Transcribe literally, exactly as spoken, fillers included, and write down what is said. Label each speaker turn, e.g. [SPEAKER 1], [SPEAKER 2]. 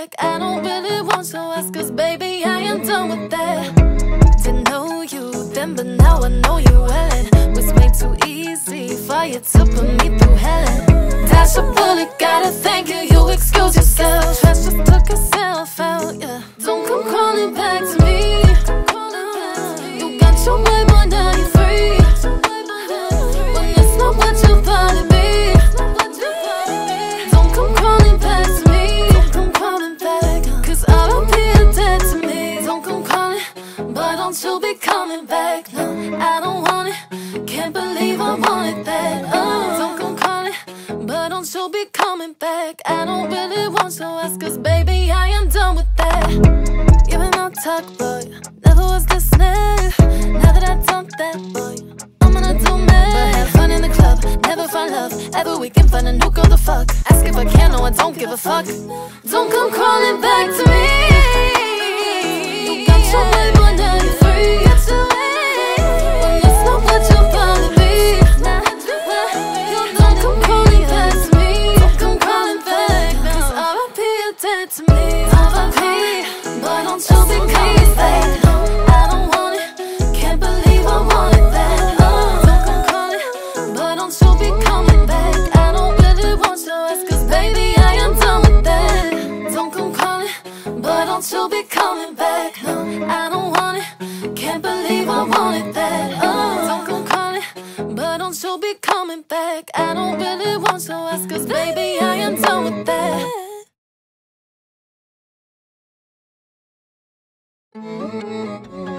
[SPEAKER 1] back. I don't really want your ass, cause baby, I am done with that. Didn't know you then, but now I know you well. It was way too easy for you to put me through hell. Dash a bullet, gotta thank you, you excuse yourself. Trash just took herself out, yeah. Don't come crawling back to me. You got your way, boy, now you're free. When it's not what you thought it'd be. Don't come crawling back to me. Don't come crawling back, cause I don't feel dead to me. Don't come crawling, but don't you be coming back. No, I don't want it, can't believe I wanted that. Oh, don't come calling, but don't you be coming back. I don't really want your ass, cause baby, I am done with that. You been no talk, boy, never was this next. Now that I done that, boy, I'm gonna do mad. But have fun in the club, never find love. Every weekend find a new girl to fuck. Ask if I can, no, I don't give a fuck. Don't come crawling back to me. You got your way, boy, now you're free. When it's not what you thought it'd be. Don't come crawling back to me. Don't come crawling back, cause R I P you're dead to me. R I P, but don't you be coming back. I don't want it, can't believe I wanted that. Oh, don't come calling, but don't you be coming back. I don't really want your ass, cause baby, I am done with that. Don't come calling, but don't you be coming back. No, I don't want it, can't believe I wanted that. Oh, don't come calling, but don't you be coming back. I don't really want your ass, cause baby, I am done with that. Mm-hmm.